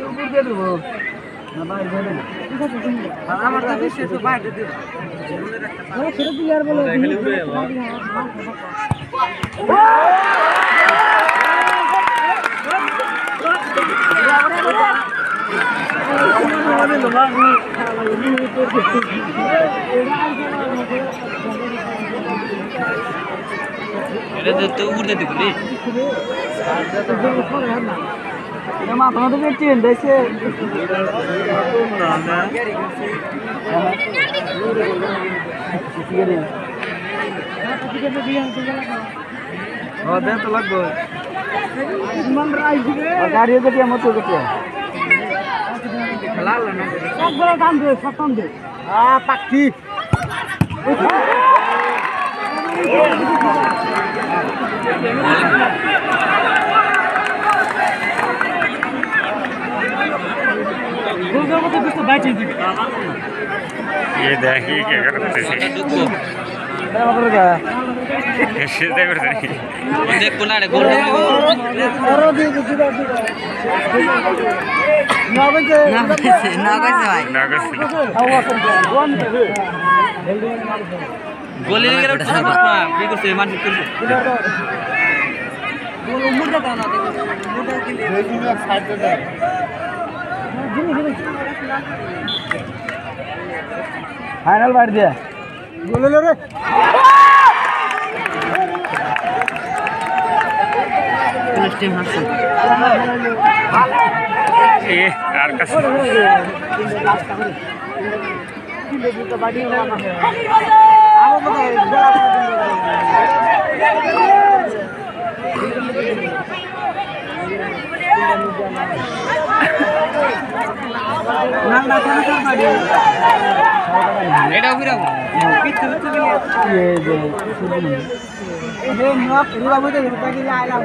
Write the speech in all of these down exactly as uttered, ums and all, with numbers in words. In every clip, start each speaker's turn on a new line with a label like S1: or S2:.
S1: আমার কাছে শেষ বাইরে দিও ছেড়ে দিলে আর বলো
S2: এটা তো উড়তে দিবি রে
S1: মাথা মাথা চেন দেখছে তো লাগবে গাড়ি কেটে মতো কেটে পাখি
S3: ये देखिए क्या करते हैं कैसे देख रहे हैं
S2: देख कोना रे गोल
S1: और दे दे ना बजे ना बजे ना बजे भाई
S3: ना कैसे
S2: गोली लेके उठा सब भी को से मान कर
S1: गोल मुर्दा दाना दे मुर्दा के लिए भेजी में साइड दे दे फाइनल मार दिया गोल ले रे
S2: नेक्स्ट टाइम हाथ
S3: ये यार का
S1: तो बाडी वाला है आओ बताओ ना ना ना कर बाडी
S2: এটা ফিরাও
S1: कितने कितने ये जो अरे ना पूरा मुझे रुपए के लिए आया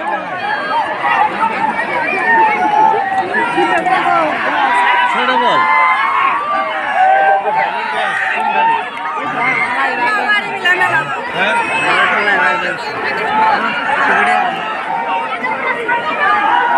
S2: छोड़ बॉल